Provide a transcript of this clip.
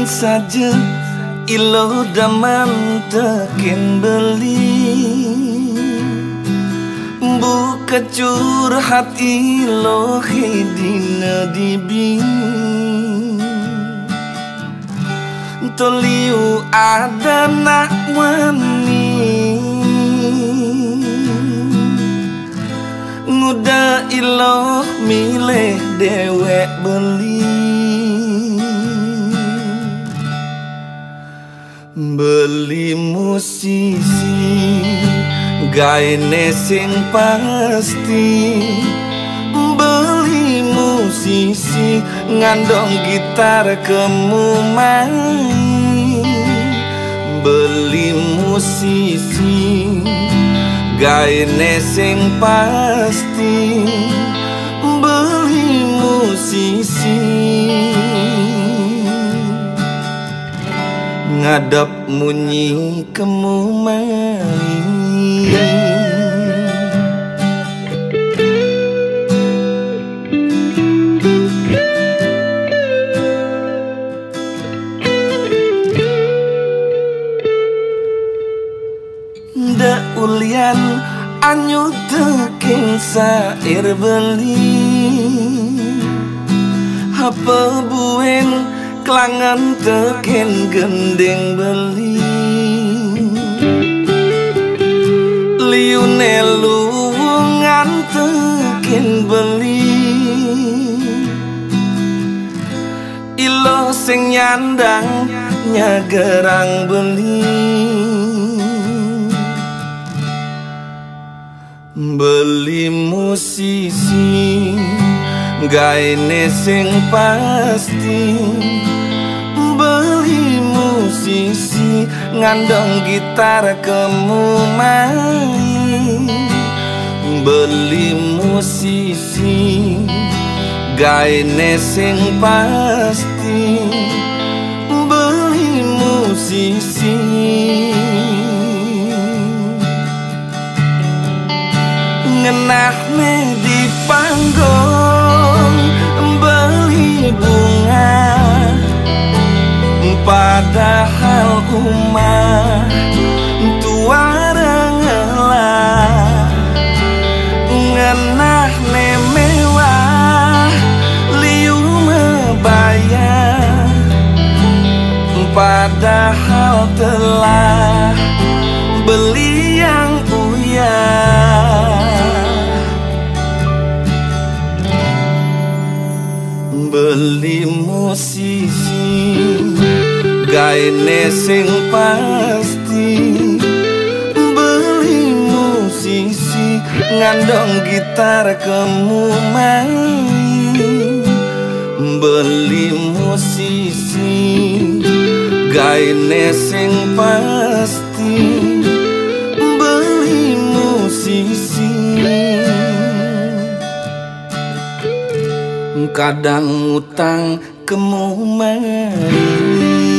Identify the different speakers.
Speaker 1: saja ilo daman tekin beli buka curhat ilo hidina dibi toliu ada nak wani nguda ilo milih dewek beli musisi gaene sing pasti beli musisi ngandong gitar kemuman beli musisi gaene sing pasti beli musisi ngadap munyi kemumai da ulian anyu teking sair beli apa buen kelangan tekin gending beli liune luwungan tekin beli ilo sing nyandang nyagerang beli beli musisi gaene sing pasti beli musisi ngandong gitar kemuman beli musisi gaene sing pasti beli musisi ngenahne di panggung beli bunga padahal umah tua rengelah ngenahne mewah liu mebayar padahal telah beli yang uyah beli musisi gaene sing pasti beli musisi ngandong gitar kemuman beli musisi gaene sing pasti beli musisi kadang utang kemuman